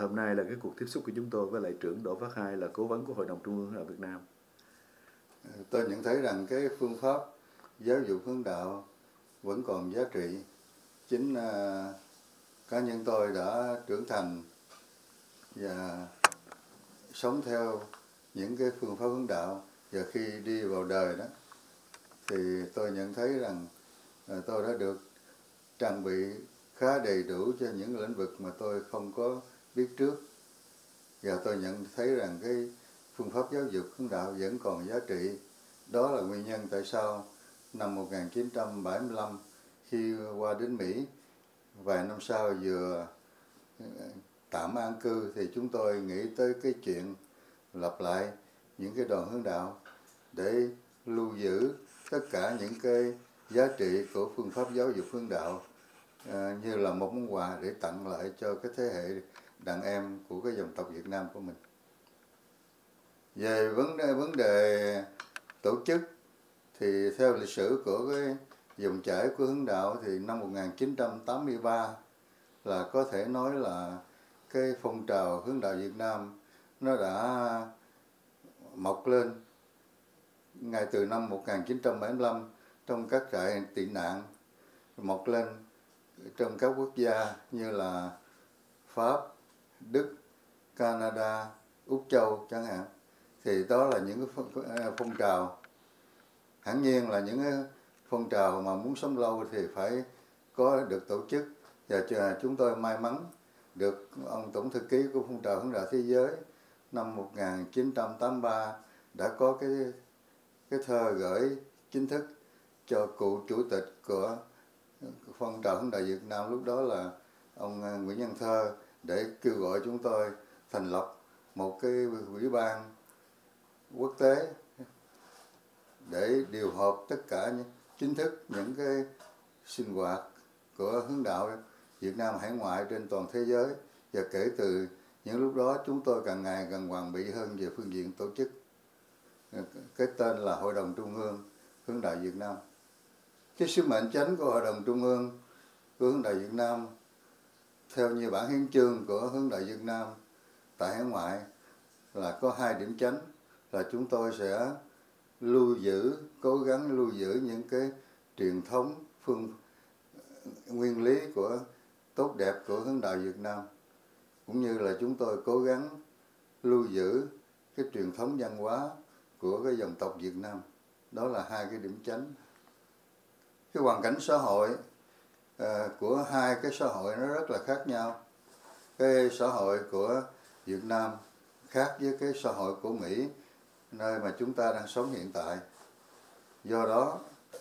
hôm nay là cái cuộc tiếp xúc của chúng tôi với lại trưởng Đỗ Phát Hai là cố vấn của Hội đồng Trung ương Hướng đạo Việt Nam. Tôi nhận thấy rằng cái phương pháp giáo dục hướng đạo vẫn còn giá trị. Chính cá nhân tôi đã trưởng thành và sống theo những cái phương pháp hướng đạo, và khi đi vào đời đó thì tôi nhận thấy rằng tôi đã được trang bị khá đầy đủ cho những lĩnh vực mà tôi không có biết trước, và tôi nhận thấy rằng cái phương pháp giáo dục hướng đạo vẫn còn giá trị. Đó là nguyên nhân tại sao năm 1975 khi qua đến Mỹ, vài năm sau vừa tạm an cư, thì chúng tôi nghĩ tới cái chuyện lập lại những cái đoàn hướng đạo để lưu giữ tất cả những cái giá trị của phương pháp giáo dục hướng đạo như là một món quà để tặng lại cho cái thế hệ đàn em của cái dòng tộc Việt Nam của mình. Về vấn đề tổ chức thì theo lịch sử của cái dòng chảy của hướng đạo thì năm 1983 là có thể nói là cái phong trào hướng đạo Việt Nam nó đã mọc lên ngay từ năm 1975 trong các trại tị nạn, mọc lên trong các quốc gia như là Pháp, Đức, Canada, Úc Châu chẳng hạn. Thì đó là những cái phong trào. Hẳn nhiên là những cái phong trào mà muốn sống lâu thì phải có được tổ chức, và chúng tôi may mắn được ông tổng thư ký của phong trào hướng đạo thế giới năm 1983 đã có cái thơ gửi chính thức cho cựu chủ tịch của phong trào hướng đạo Việt Nam lúc đó là ông Nguyễn Văn Thơ, để kêu gọi chúng tôi thành lập một cái ủy ban quốc tế để điều hợp tất cả chính thức những cái sinh hoạt của hướng đạo Việt Nam hải ngoại trên toàn thế giới. Và kể từ những lúc đó chúng tôi càng ngày càng hoàn bị hơn về phương diện tổ chức. Cái tên là Hội đồng Trung ương Hướng đạo Việt Nam. Cái sứ mệnh chính của Hội đồng Trung ương của Hướng đạo Việt Nam theo như bản hiến chương của Hướng đạo Việt Nam tại hải ngoại là có 2 điểm chính, là chúng tôi sẽ cố gắng lưu giữ những cái truyền thống nguyên lý của tốt đẹp của hướng đạo Việt Nam, cũng như là chúng tôi cố gắng lưu giữ cái truyền thống văn hóa của cái dòng tộc Việt Nam. Đó là 2 cái điểm chính. Cái hoàn cảnh xã hội của 2 cái xã hội nó rất là khác nhau. Cái xã hội của Việt Nam khác với cái xã hội của Mỹ, nơi mà chúng ta đang sống hiện tại. Do đó,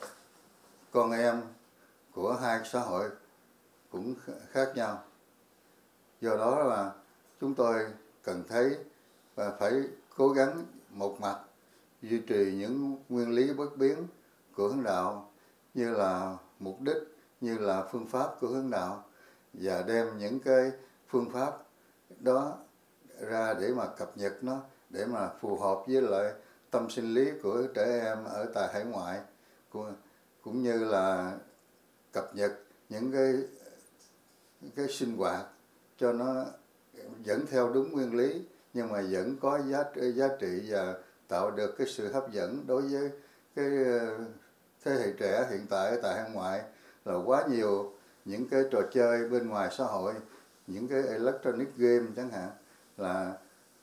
con em của 2 xã hội cũng khác nhau. Do đó là chúng tôi cần thấy và phải cố gắng một mặt duy trì những nguyên lý bất biến của hướng đạo, như là mục đích, như là phương pháp của hướng đạo, và đem những cái phương pháp đó ra để mà cập nhật nó, để mà phù hợp với lại tâm sinh lý của trẻ em ở tại hải ngoại, cũng như là cập nhật những cái sinh hoạt cho nó vẫn theo đúng nguyên lý, nhưng mà vẫn có giá trị và tạo được cái sự hấp dẫn đối với cái thế hệ trẻ hiện tại tại hải ngoại. Là quá nhiều những cái trò chơi bên ngoài xã hội, những cái electronic game chẳng hạn, là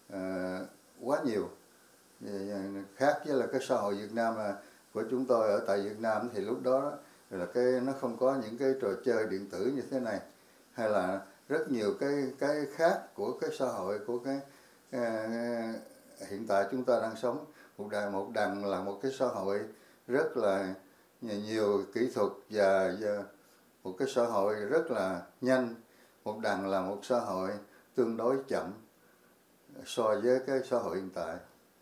quá nhiều, khác với là cái xã hội Việt Nam của chúng tôi ở tại Việt Nam. Thì lúc đó là nó không có những cái trò chơi điện tử như thế này, hay là rất nhiều cái khác của cái xã hội của cái hiện tại chúng ta đang sống. Một đằng là một cái xã hội rất là nhiều kỹ thuật và một cái xã hội rất là nhanh. Một đằng là một xã hội tương đối chậm so với cái xã hội hiện tại.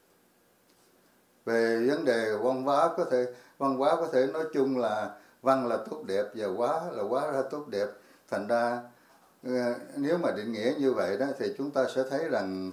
Về vấn đề văn hóa có thể nói chung là văn là tốt đẹp và hóa là tốt đẹp. Thành ra nếu mà định nghĩa như vậy đó thì chúng ta sẽ thấy rằng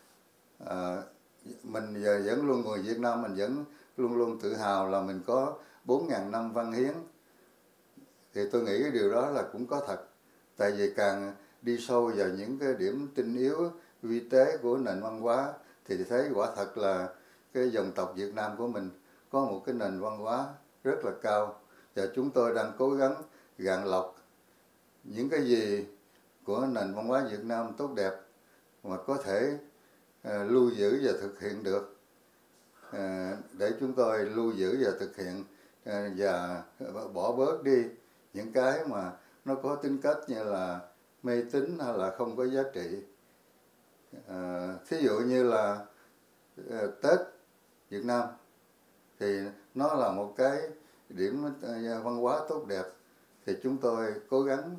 mình người Việt Nam mình vẫn luôn luôn tự hào là mình có 4.000 năm văn hiến. Thì tôi nghĩ cái điều đó là cũng có thật. Tại vì càng đi sâu vào những cái điểm tinh yếu vi tế của nền văn hóa thì thấy quả thật là cái dòng tộc Việt Nam của mình có một cái nền văn hóa rất là cao, và chúng tôi đang cố gắng gạn lọc những cái gì của nền văn hóa Việt Nam tốt đẹp mà có thể lưu giữ và thực hiện được, để chúng tôi lưu giữ và thực hiện và bỏ bớt đi những cái mà nó có tính cách như là mê tín hay là không có giá trị. Thí dụ như là Tết Việt Nam thì nó là một cái điểm văn hóa tốt đẹp, thì chúng tôi cố gắng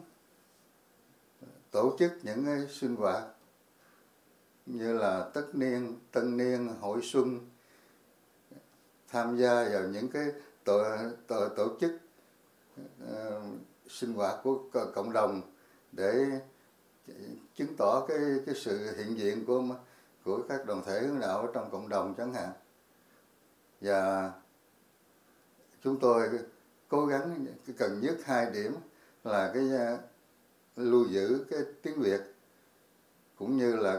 tổ chức những cái sinh hoạt như là tất niên, tân niên, hội xuân, tham gia vào những cái tổ chức sinh hoạt của cộng đồng để chứng tỏ cái sự hiện diện của các đoàn thể hướng đạo ở trong cộng đồng chẳng hạn. Và chúng tôi cố gắng cần nhất 2 điểm là cái lưu giữ cái tiếng Việt, cũng như là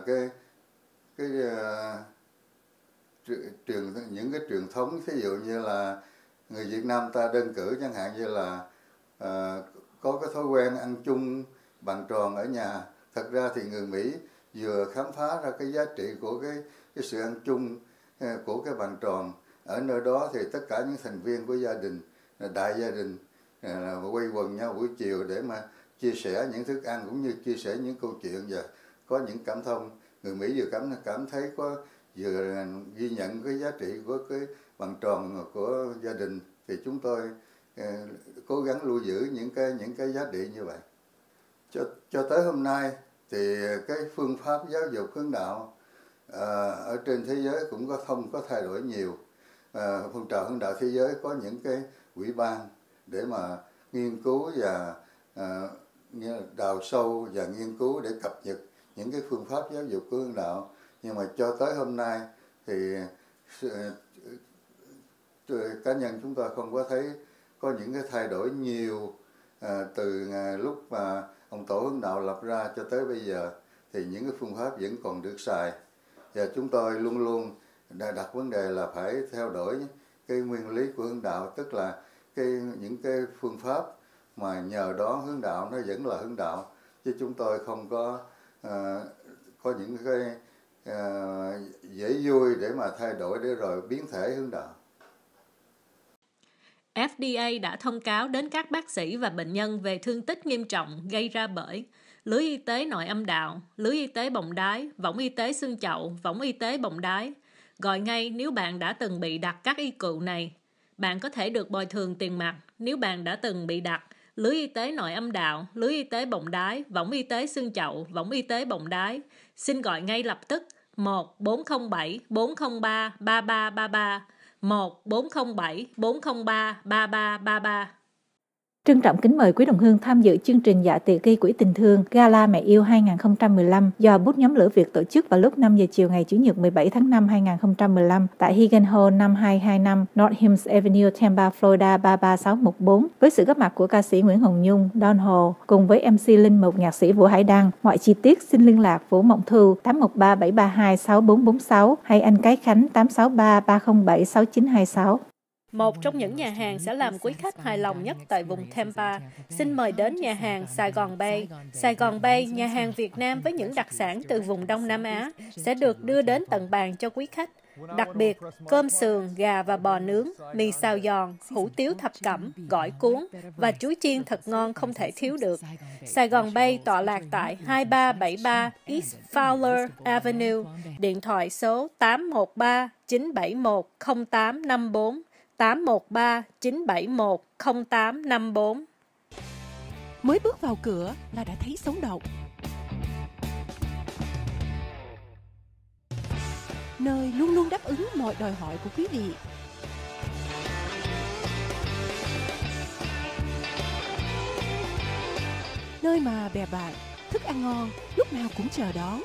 những cái truyền thống, ví dụ như là người Việt Nam ta đơn cử chẳng hạn như là có cái thói quen ăn chung bàn tròn ở nhà. Thật ra thì người Mỹ vừa khám phá ra cái giá trị của cái sự ăn chung của cái bàn tròn. Ở nơi đó thì tất cả những thành viên của gia đình, đại gia đình quây quần nhau buổi chiều để mà chia sẻ những thức ăn cũng như chia sẻ những câu chuyện và có những cảm thông. Người Mỹ vừa cảm thấy vừa ghi nhận cái giá trị của cái bàn tròn của gia đình, thì chúng tôi cố gắng lưu giữ những cái giá trị như vậy. Cho tới hôm nay thì cái phương pháp giáo dục hướng đạo ở trên thế giới cũng không có thay đổi nhiều. Phong trào hướng đạo thế giới có những cái ủy ban để mà nghiên cứu và đào sâu và nghiên cứu để cập nhật những cái phương pháp giáo dục của hướng đạo. Nhưng mà cho tới hôm nay thì cá nhân chúng tôi không có thấy có những cái thay đổi nhiều từ lúc mà ông tổ hướng đạo lập ra cho tới bây giờ, thì những cái phương pháp vẫn còn được xài, và chúng tôi luôn luôn đặt vấn đề là phải theo đuổi cái nguyên lý của hướng đạo, tức là những cái phương pháp mà nhờ đó hướng đạo nó vẫn là hướng đạo, chứ chúng tôi không có những cái dễ vui để mà thay đổi để rồi biến thể hướng đạo. FDA đã thông cáo đến các bác sĩ và bệnh nhân về thương tích nghiêm trọng gây ra bởi lưới y tế nội âm đạo, lưới y tế bọng đái, võng y tế xương chậu, võng y tế bọng đái. Gọi ngay nếu bạn đã từng bị đặt các y cựu này. Bạn có thể được bồi thường tiền mặt nếu bạn đã từng bị đặt lưới y tế nội âm đạo, lưới y tế bọng đái, võng y tế xương chậu, võng y tế bọng đái. Xin gọi ngay lập tức 1-407-403-3333, 1-407-403-3333. Trân trọng kính mời quý đồng hương tham dự chương trình dạ tiệc gây quỹ tình thương Gala Mẹ Yêu 2015 do Bút Nhóm Lửa Việt tổ chức vào lúc 5 giờ chiều ngày Chủ nhật 17 tháng 5 2015 tại Higan Hall 5225 North Hills Avenue, Tampa, Florida 33614 với sự góp mặt của ca sĩ Nguyễn Hồng Nhung, Don Hồ cùng với MC Linh Mục nhạc sĩ Vũ Hải Đăng. Mọi chi tiết xin liên lạc Vũ Mộng Thu 813-732-6446 hay anh Cái Khánh 863-307-6926. Một trong những nhà hàng sẽ làm quý khách hài lòng nhất tại vùng Tampa. Xin mời đến nhà hàng Sài Gòn Bay. Sài Gòn Bay, nhà hàng Việt Nam với những đặc sản từ vùng Đông Nam Á, sẽ được đưa đến tận bàn cho quý khách. Đặc biệt, cơm sườn, gà và bò nướng, mì xào giòn, hủ tiếu thập cẩm, gỏi cuốn và chuối chiên thật ngon không thể thiếu được. Sài Gòn Bay tọa lạc tại 2373 East Fowler Avenue, điện thoại số 813-971-0854. 813-971-0854. Mới bước vào cửa là đã thấy sống động. Nơi luôn luôn đáp ứng mọi đòi hỏi của quý vị. Nơi mà bè bạn, thức ăn ngon lúc nào cũng chờ đón.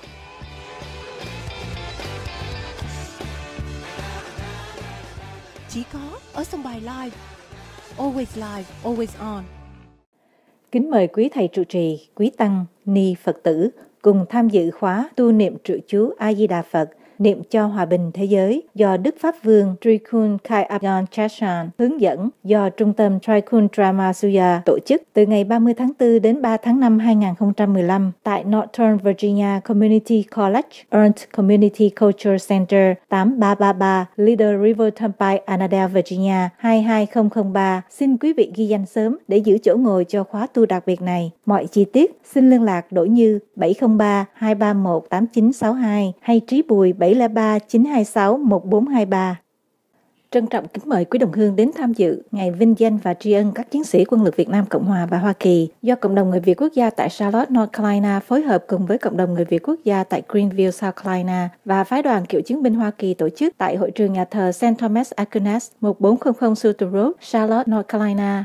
Chỉ có ở Sông Bài Live. Always live, always on. Kính mời quý thầy trụ trì, quý tăng, ni Phật tử cùng tham dự khóa tu niệm trự chú A Di Đà Phật, niệm cho hòa bình thế giới do Đức Pháp Vương Trikul Khai Abyon Chashan hướng dẫn, do Trung tâm Trikul Drama Suya tổ chức từ ngày 30 tháng 4 đến 3 tháng 5 2015 tại Northern Virginia Community College, Earned Community Culture Center 8333 Little River Turnpike, Annandale, Virginia 22003. Xin quý vị ghi danh sớm để giữ chỗ ngồi cho khóa tu đặc biệt này. Mọi chi tiết xin liên lạc Đỗ Như 703 231 8962 hay Trí Bùi 703 926 1423. Trân trọng kính mời quý đồng hương đến tham dự ngày vinh danh và tri ân các chiến sĩ quân lực Việt Nam Cộng Hòa và Hoa Kỳ do Cộng đồng Người Việt Quốc gia tại Charlotte, North Carolina phối hợp cùng với Cộng đồng Người Việt Quốc gia tại Greenville, South Carolina và Phái đoàn Cựu chiến binh Hoa Kỳ tổ chức tại hội trường nhà thờ St. Thomas Aquinas, 1400 Sutter Road, Charlotte, North Carolina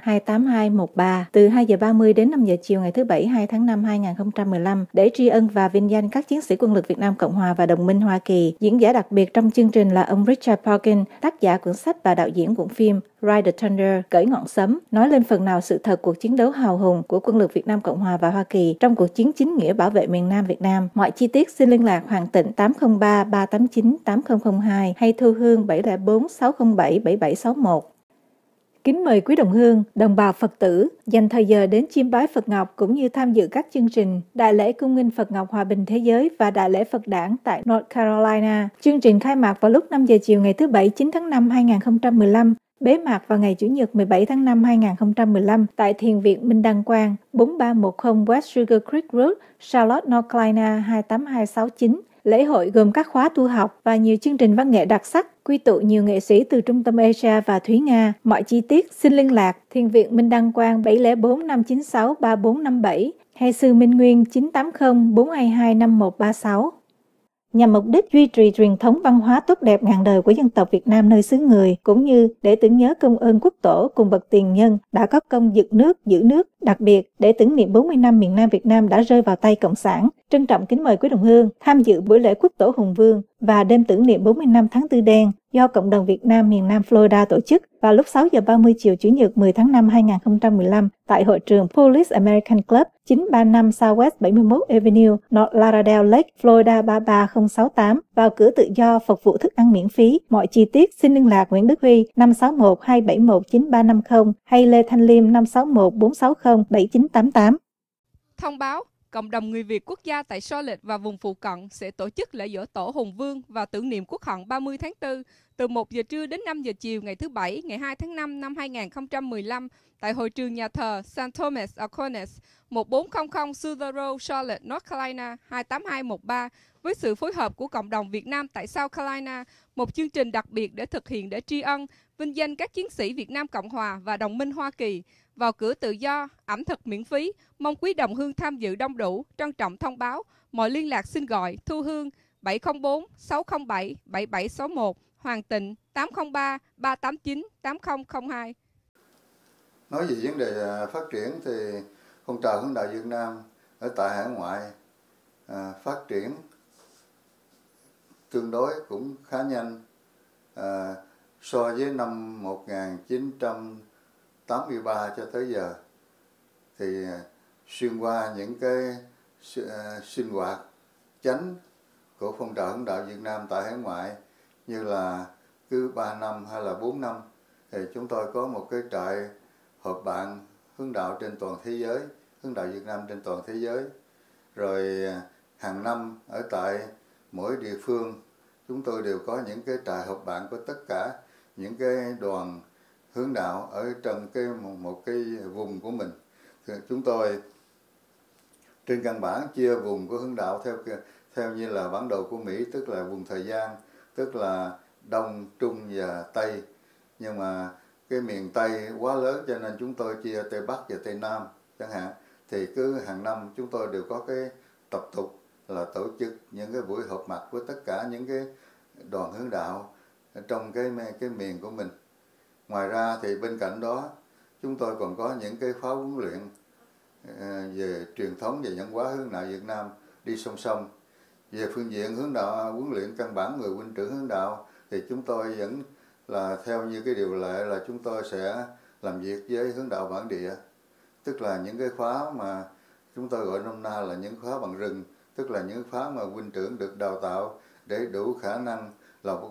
28213 từ 2 giờ 30 đến 5 giờ chiều ngày thứ Bảy 2 tháng 5 2015 để tri ân và vinh danh các chiến sĩ quân lực Việt Nam Cộng Hòa và đồng minh Hoa Kỳ. Diễn giả đặc biệt trong chương trình là ông Richard Parkin, tác giả cuốn sách và đạo diễn cuộn phim Ride the Thunder, Cởi ngọn sấm, nói lên phần nào sự thật cuộc chiến đấu hào hùng của quân lực Việt Nam Cộng Hòa và Hoa Kỳ trong cuộc chiến chính nghĩa bảo vệ miền Nam Việt Nam. Mọi chi tiết xin liên lạc Hoàng Tịnh 803 389 8002 hay Thu Hương 704 607 7761. Kính mời quý đồng hương, đồng bào Phật tử dành thời giờ đến chiêm bái Phật Ngọc cũng như tham dự các chương trình Đại lễ Cung nghinh Phật Ngọc Hòa bình Thế giới và Đại lễ Phật Đản tại North Carolina. Chương trình khai mạc vào lúc 5 giờ chiều ngày thứ Bảy 9 tháng 5 2015, bế mạc vào ngày Chủ nhật 17 tháng 5 2015 tại Thiền viện Minh Đăng Quang, 4310 West Sugar Creek Road, Charlotte, North Carolina 28269. Lễ hội gồm các khóa tu học và nhiều chương trình văn nghệ đặc sắc, quy tụ nhiều nghệ sĩ từ Trung tâm Asia và Thúy Nga. Mọi chi tiết xin liên lạc Thiền viện Minh Đăng Quang 704 596 3457 hay Sư Minh Nguyên 980 422 5136. Nhằm mục đích duy trì truyền thống văn hóa tốt đẹp ngàn đời của dân tộc Việt Nam nơi xứ người, cũng như để tưởng nhớ công ơn quốc tổ cùng bậc tiền nhân đã có công dựng nước, giữ nước, đặc biệt để tưởng niệm 40 năm miền Nam Việt Nam đã rơi vào tay Cộng sản. Trân trọng kính mời quý đồng hương tham dự buổi lễ quốc tổ Hùng Vương và đêm tưởng niệm 40 năm tháng Tư Đen do Cộng đồng Việt Nam miền Nam Florida tổ chức vào lúc 6 giờ 30 chiều Chủ nhật 10 tháng 5 2015 tại hội trường Police American Club 935 Southwest 71 Avenue, North Lauderdale Lake, Florida 33068. Vào cửa tự do, phục vụ thức ăn miễn phí. Mọi chi tiết xin liên lạc Nguyễn Đức Huy 561 271 9350 hay Lê Thanh Liêm 561 460 7988. Thông báo, cộng đồng người Việt Quốc gia tại Charlotte và vùng phụ cận sẽ tổ chức lễ giỗ tổ Hùng Vương và tưởng niệm Quốc hận 30 tháng 4 từ 1 giờ trưa đến 5 giờ chiều ngày thứ Bảy, ngày 2 tháng 5 năm 2015 tại hội trường nhà thờ St. Thomas Aquinas, 1400 Sutter Road, Charlotte, North Carolina 28213 với sự phối hợp của cộng đồng Việt Nam tại South Carolina, một chương trình đặc biệt để thực hiện để tri ân, vinh danh các chiến sĩ Việt Nam Cộng Hòa và đồng minh Hoa Kỳ. Vào cửa tự do, ẩm thực miễn phí, mong quý đồng hương tham dự đông đủ. Trân trọng thông báo, mọi liên lạc xin gọi Thu Hương 704 607 7761, Hoàng Tịnh 803 389 8002. Nói về vấn đề phát triển thì phong trào hướng đạo Việt Nam ở tại hải ngoại phát triển tương đối cũng khá nhanh so với năm 1983 cho tới giờ. Thì xuyên qua những cái sinh hoạt chánh của phong trào hướng đạo Việt Nam tại hải ngoại, như là cứ 3 năm hay là 4 năm thì chúng tôi có một cái trại họp bạn hướng đạo trên toàn thế giới, hướng đạo Việt Nam trên toàn thế giới. Rồi hàng năm ở tại mỗi địa phương chúng tôi đều có những cái trại họp bạn của tất cả những cái đoàn hướng đạo ở trong một cái vùng của mình. Thì chúng tôi trên căn bản chia vùng của hướng đạo theo như là bản đồ của Mỹ, tức là vùng thời gian, tức là Đông, Trung và Tây. Nhưng mà cái miền Tây quá lớn cho nên chúng tôi chia Tây Bắc và Tây Nam chẳng hạn. Thì cứ hàng năm chúng tôi đều có cái tập tục là tổ chức những cái buổi họp mặt với tất cả những cái đoàn hướng đạo trong cái miền của mình. Ngoài ra thì bên cạnh đó chúng tôi còn có những cái khóa huấn luyện về truyền thống và văn hóa hướng đạo Việt Nam đi song song. Về phương diện hướng đạo huấn luyện căn bản người huynh trưởng hướng đạo thì chúng tôi vẫn là theo như cái điều lệ là chúng tôi sẽ làm việc với hướng đạo bản địa, tức là những cái khóa mà chúng tôi gọi nôm na là những khóa bằng rừng, tức là những khóa mà huynh trưởng được đào tạo để đủ khả năng là một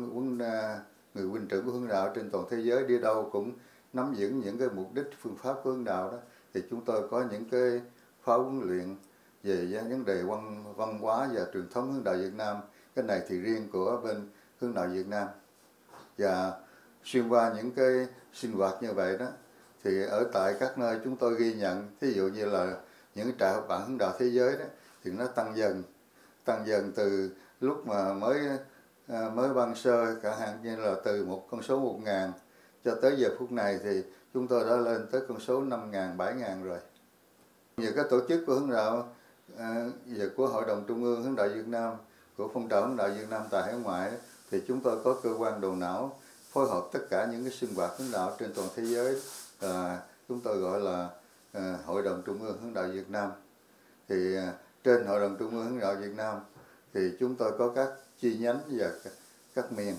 người huynh trưởng của hướng đạo trên toàn thế giới, đi đâu cũng nắm vững những cái mục đích phương pháp của hướng đạo đó. Thì chúng tôi có những cái khóa huấn luyện về vấn đề văn hóa và truyền thống hướng đạo Việt Nam. Cái này thì riêng của bên hướng đạo Việt Nam. Và xuyên qua những cái sinh hoạt như vậy đó, thì ở tại các nơi chúng tôi ghi nhận, thí dụ như là những trại học bạn hướng đạo thế giới đó, thì nó tăng dần từ lúc mà mới ban sơ, cả hạn như là từ một con số 1.000 cho tới giờ phút này thì chúng tôi đã lên tới con số 5.000, 7.000 rồi. Về các tổ chức của hướng đạo, về của Hội đồng Trung ương Hướng đạo Việt Nam, của phong trào hướng đạo Việt Nam tại hải ngoại, thì chúng tôi có cơ quan đầu não phối hợp tất cả những cái sinh hoạt hướng đạo trên toàn thế giới, chúng tôi gọi là Hội đồng Trung ương Hướng đạo Việt Nam. Thì trên Hội đồng Trung ương Hướng đạo Việt Nam thì chúng tôi có các chi nhánh và các miền.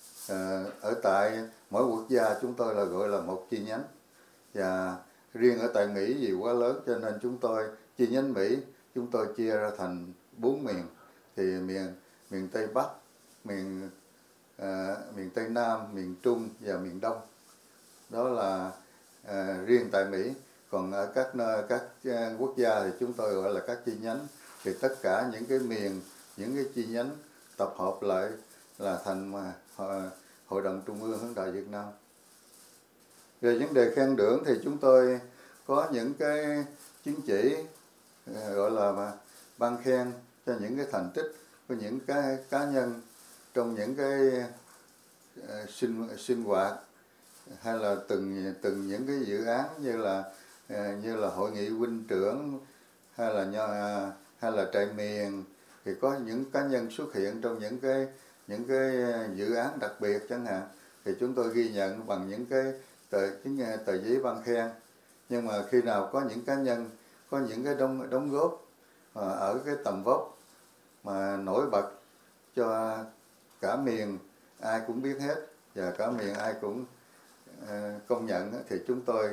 Ở tại mỗi quốc gia chúng tôi là gọi là một chi nhánh. Và riêng ở tại Mỹ vì quá lớn cho nên chúng tôi chi nhánh Mỹ chúng tôi chia ra thành 4 miền. Thì miền Tây Bắc, miền Tây Nam, miền Trung và miền Đông. Đó là riêng tại Mỹ. Còn ở các quốc gia thì chúng tôi gọi là các chi nhánh. Thì tất cả những cái miền, những cái chi nhánh tập hợp lại là thành Hội đồng Trung ương Hướng đạo Việt Nam. Về vấn đề khen thưởng thì chúng tôi có những cái chứng chỉ gọi là ban khen cho những cái thành tích của những cái cá nhân trong những cái sinh hoạt hay là từng những cái dự án như là hội nghị huynh trưởng hay là trại miền, thì có những cá nhân xuất hiện trong những cái dự án đặc biệt chẳng hạn, thì chúng tôi ghi nhận bằng những cái tờ giấy ban khen. Nhưng mà khi nào có những cá nhân có những cái đóng góp ở cái tầm vóc mà nổi bật cho cả miền ai cũng biết hết và cả miền ai cũng công nhận, thì chúng tôi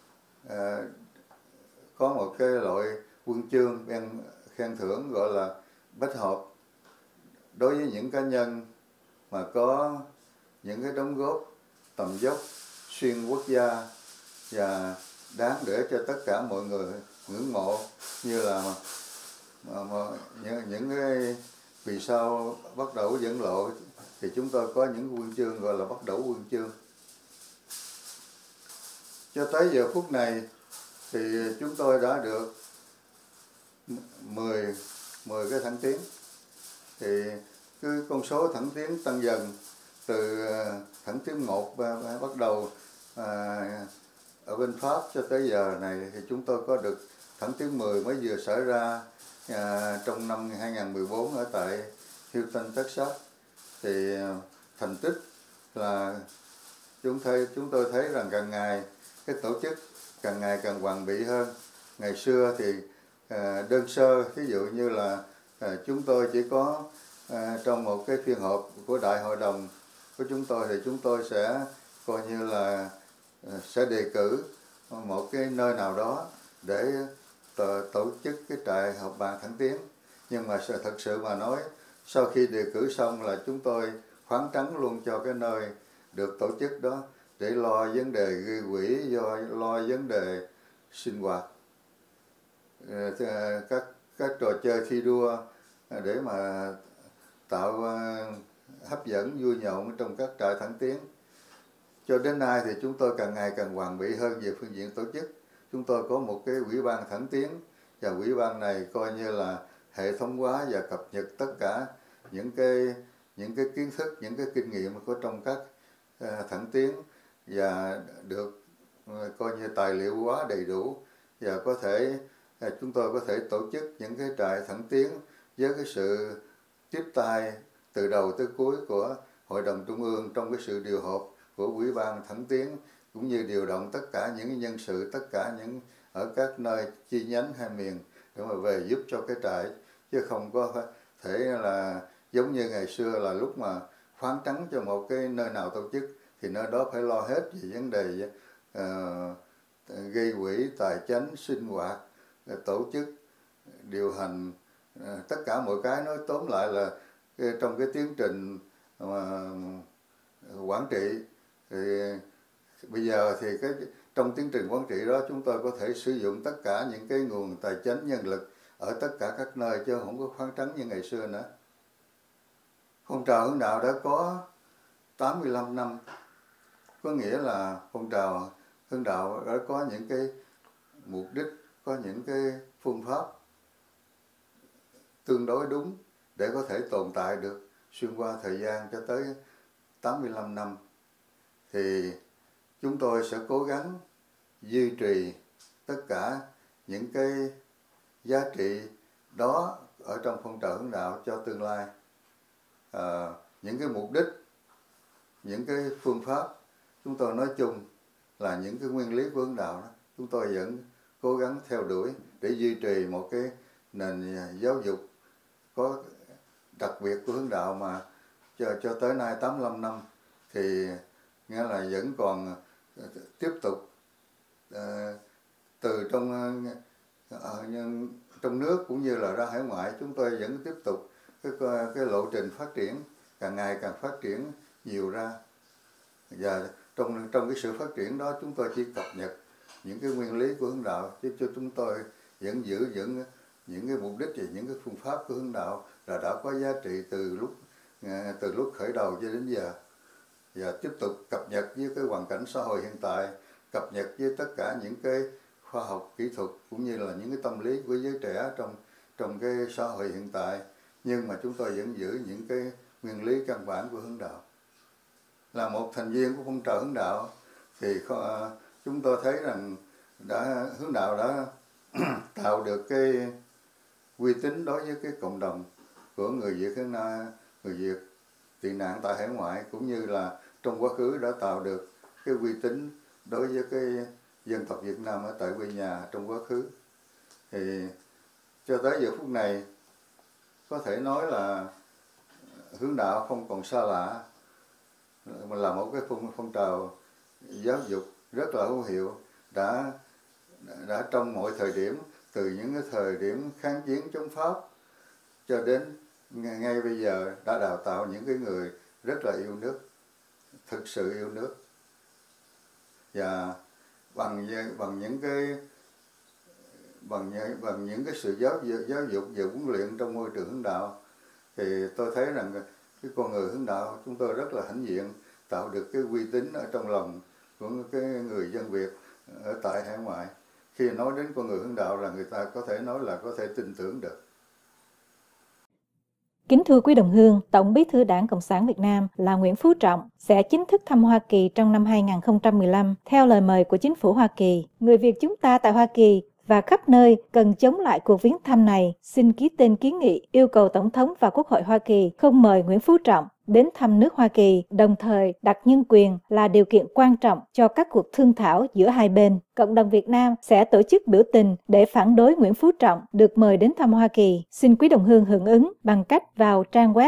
có một cái loại huân chương khen thưởng gọi là bách hợp đối với những cá nhân mà có những cái đóng góp tầm dốc xuyên quốc gia và đáng để cho tất cả mọi người ngưỡng mộ, như là những cái vì sao bắt đầu dẫn lộ, thì chúng tôi có những huân chương gọi là bắt đầu huân chương. Cho tới giờ phút này thì chúng tôi đã được 10 cái thăng tiến. Thì cứ con số thăng tiến tăng dần, từ thăng tiến 1 bắt đầu ở bên Pháp cho tới giờ này thì chúng tôi có được thăng tiến 10 mới vừa xảy ra trong năm 2014 ở tại Houston, Texas. Thì thành tích là chúng tôi thấy rằng càng ngày cái tổ chức càng ngày càng hoàn bị hơn. Ngày xưa thì đơn sơ, ví dụ như là chúng tôi chỉ có trong một cái phiên họp của đại hội đồng của chúng tôi thì chúng tôi sẽ coi như là sẽ đề cử một cái nơi nào đó để tổ chức cái trại học bàn thẳng tiến. Nhưng mà thật sự mà nói, sau khi đề cử xong là chúng tôi khoáng trắng luôn cho cái nơi được tổ chức đó để lo vấn đề gây quỹ, lo vấn đề sinh hoạt, các trò chơi thi đua để mà tạo hấp dẫn vui nhộn trong các trại thẳng tiến. Cho đến nay thì chúng tôi càng ngày càng hoàn bị hơn về phương diện tổ chức. Chúng tôi có một cái ủy ban thẳng tiến, và ủy ban này coi như là hệ thống hóa và cập nhật tất cả những cái kiến thức, những cái kinh nghiệm có trong các thẳng tiến, và được coi như tài liệu hóa đầy đủ, và có thể chúng tôi có thể tổ chức những cái trại thẳng tiến với cái sự tiếp tay từ đầu tới cuối của Hội đồng Trung ương trong cái sự điều hợp của Ủy ban thẳng tiến, cũng như điều động tất cả những nhân sự, tất cả những ở các nơi chi nhánh hay miền để mà về giúp cho cái trại, chứ không có thể là giống như ngày xưa là lúc mà khoáng trắng cho một cái nơi nào tổ chức thì nơi đó phải lo hết về vấn đề gây quỹ, tài chánh, sinh hoạt, tổ chức, điều hành, tất cả mọi cái nói tóm lại là trong cái tiến trình quản trị. Thì bây giờ thì trong tiến trình quản trị đó chúng tôi có thể sử dụng tất cả những cái nguồn tài chánh, nhân lực ở tất cả các nơi, chứ không có khoáng trắng như ngày xưa nữa. Phong trào hướng đạo đã có 85 năm, có nghĩa là phong trào hướng đạo đã có những cái mục đích, có những cái phương pháp tương đối đúng để có thể tồn tại được xuyên qua thời gian cho tới 85 năm. Thì chúng tôi sẽ cố gắng duy trì tất cả những cái giá trị đó ở trong phong trào hướng đạo cho tương lai. Những cái mục đích, những cái phương pháp chúng tôi nói chung là những cái nguyên lý của hướng đạo đó, chúng tôi vẫn cố gắng theo đuổi để duy trì một cái nền giáo dục có đặc biệt của hướng đạo mà cho tới nay 85 năm thì nghĩa là vẫn còn tiếp tục từ trong nước cũng như là ra hải ngoại, chúng tôi vẫn tiếp tục cái lộ trình phát triển càng ngày càng phát triển nhiều ra. Và trong cái sự phát triển đó chúng tôi chỉ cập nhật những cái nguyên lý của hướng đạo, chứ cho chúng tôi vẫn giữ vững những cái mục đích và những cái phương pháp của hướng đạo là đã có giá trị từ lúc khởi đầu cho đến giờ, và tiếp tục cập nhật với cái hoàn cảnh xã hội hiện tại, cập nhật với tất cả những cái khoa học kỹ thuật cũng như là những cái tâm lý của giới trẻ trong cái xã hội hiện tại, nhưng mà chúng tôi vẫn giữ những cái nguyên lý căn bản của hướng đạo. Là một thành viên của phong trào hướng đạo thì chúng tôi thấy rằng hướng đạo đã tạo được cái uy tín đối với cái cộng đồng của người Việt tị nạn tại hải ngoại, cũng như là trong quá khứ đã tạo được cái uy tín đối với cái dân tộc Việt Nam ở tại quê nhà trong quá khứ. Thì cho tới giờ phút này có thể nói là hướng đạo không còn xa lạ, mà là một cái phong trào giáo dục rất là hữu hiệu, đã trong mọi thời điểm, từ những cái thời điểm kháng chiến chống Pháp cho đến ngay bây giờ đã đào tạo những cái người rất là yêu nước, thực sự yêu nước. Và bằng những cái sự giáo dục và huấn luyện trong môi trường hướng đạo thì tôi thấy rằng cái con người hướng đạo chúng tôi rất là hãnh diện, tạo được cái uy tín ở trong lòng của cái người dân Việt ở tại hải ngoại. Khi nói đến con người hướng đạo là người ta có thể nói là có thể tin tưởng được. Kính thưa quý đồng hương, Tổng Bí thư Đảng Cộng sản Việt Nam là Nguyễn Phú Trọng sẽ chính thức thăm Hoa Kỳ trong năm 2015 theo lời mời của chính phủ Hoa Kỳ. Người Việt chúng ta tại Hoa Kỳ và khắp nơi cần chống lại cuộc viếng thăm này, xin ký tên kiến nghị yêu cầu Tổng thống và Quốc hội Hoa Kỳ không mời Nguyễn Phú Trọng đến thăm nước Hoa Kỳ, đồng thời đặt nhân quyền là điều kiện quan trọng cho các cuộc thương thảo giữa hai bên. Cộng đồng Việt Nam sẽ tổ chức biểu tình để phản đối Nguyễn Phú Trọng được mời đến thăm Hoa Kỳ. Xin quý đồng hương hưởng ứng bằng cách vào trang web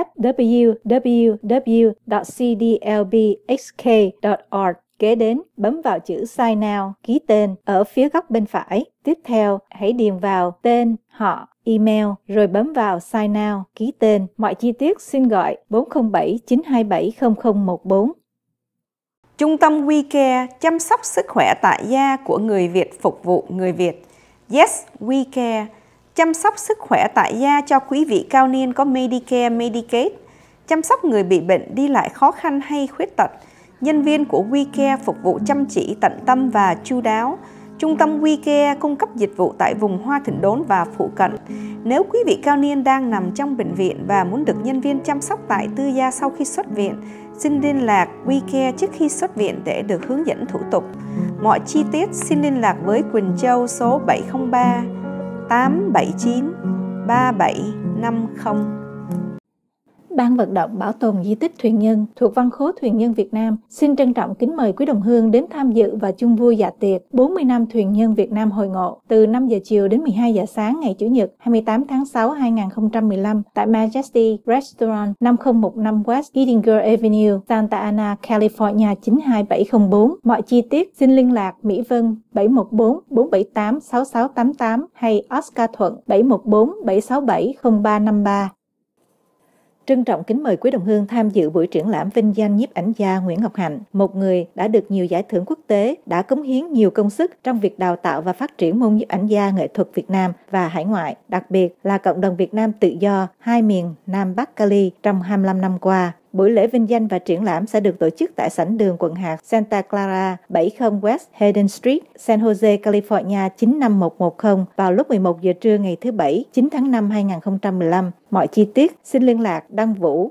www.cdlbxk.org. Kế đến, bấm vào chữ Sign Now, ký tên ở phía góc bên phải. Tiếp theo, hãy điền vào tên, họ, email, rồi bấm vào Sign Now, ký tên. Mọi chi tiết xin gọi 407-927-0014. Trung tâm WeCare chăm sóc sức khỏe tại gia của người Việt phục vụ người Việt. Yes, WeCare chăm sóc sức khỏe tại gia cho quý vị cao niên có Medicare, Medicaid, chăm sóc người bị bệnh đi lại khó khăn hay khuyết tật. Nhân viên của WeCare phục vụ chăm chỉ, tận tâm và chu đáo. Trung tâm WeCare cung cấp dịch vụ tại vùng Hoa Thịnh Đốn và phụ cận. Nếu quý vị cao niên đang nằm trong bệnh viện và muốn được nhân viên chăm sóc tại tư gia sau khi xuất viện, xin liên lạc WeCare trước khi xuất viện để được hướng dẫn thủ tục. Mọi chi tiết xin liên lạc với Quỳnh Châu số 703 879 3750. Ban vận động bảo tồn di tích thuyền nhân thuộc Văn khố Thuyền nhân Việt Nam xin trân trọng kính mời quý đồng hương đến tham dự và chung vui dạ tiệc 40 năm thuyền nhân Việt Nam hội ngộ từ 5 giờ chiều đến 12 giờ sáng ngày Chủ nhật 28 tháng 6 2015 tại Majesty Restaurant 5015 West Edinger Avenue, Santa Ana, California 92704. Mọi chi tiết xin liên lạc Mỹ Vân 714-478-6688 hay Oscar Thuận 714-767-0353. Trân trọng kính mời quý đồng hương tham dự buổi triển lãm vinh danh nhiếp ảnh gia Nguyễn Ngọc Hạnh, một người đã được nhiều giải thưởng quốc tế, đã cống hiến nhiều công sức trong việc đào tạo và phát triển môn nhiếp ảnh gia nghệ thuật Việt Nam và hải ngoại, đặc biệt là cộng đồng Việt Nam tự do hai miền Nam Bắc Cali trong 25 năm qua. Buổi lễ vinh danh và triển lãm sẽ được tổ chức tại sảnh đường quận hạt Santa Clara, 70 West Hayden Street, San Jose, California 95110 vào lúc 11 giờ trưa ngày thứ Bảy, 9 tháng 5 2015. Mọi chi tiết xin liên lạc Đăng Vũ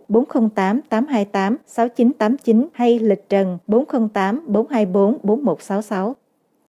408-828-6989 hay Lịch Trần 408-424-4166.